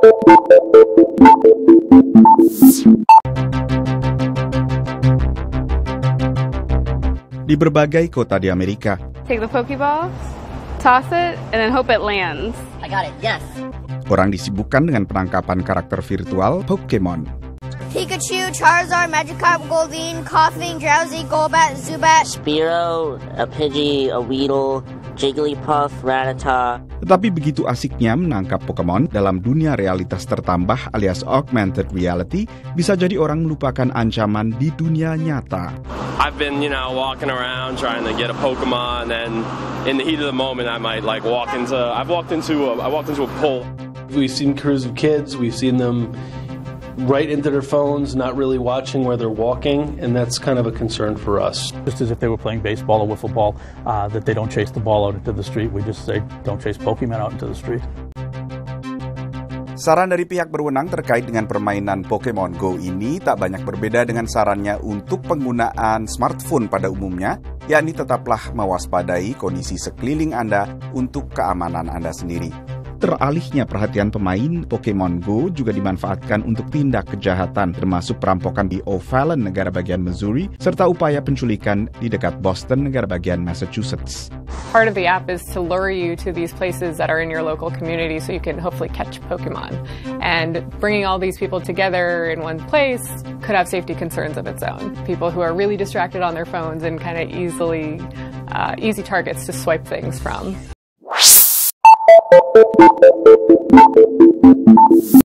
Di berbagai kota di Amerika, Take the Pokeball, toss it, and then hope it lands. I got it, yes. orang disibukkan dengan penangkapan karakter virtual Pokemon. Pikachu, Charizard, Magikarp, Goldeen, Koffing, Drowsy, Golbat, Zubat, Spearow, a Pidgey, a Weedle, Jigglypuff, Rattata. Tetapi begitu asiknya menangkap Pokemon dalam dunia realitas tertambah alias augmented reality, bisa jadi orang melupakan ancaman di dunia nyata. I've been, walking around trying to get a Pokemon, and in the heat of the moment, I might I walked into a pole. We've seen crews of kids. We've seen them right into their phones, not really watching where they're walking, and that's kind of a concern for us. Just as if they were playing baseball or wiffle ball, that they don't chase the ball out into the street. We just say, don't chase Pokemon out into the street. Saran dari pihak berwenang terkait dengan permainan Pokemon Go ini tak banyak berbeda dengan sarannya untuk penggunaan smartphone pada umumnya, yakni tetaplah mewaspadai kondisi sekeliling Anda untuk keamanan Anda sendiri. Teralihnya perhatian pemain Pokemon Go juga dimanfaatkan untuk tindak kejahatan, termasuk perampokan di O'Fallon, negara bagian Missouri, serta upaya penculikan di dekat Boston, negara bagian Massachusetts. Part of the app is to lure you to these places that are in your local community so you can hopefully catch Pokemon. And bringing all these people together in one place could have safety concerns of its own. People who are really distracted on their phones and kind of easy targets to swipe things from.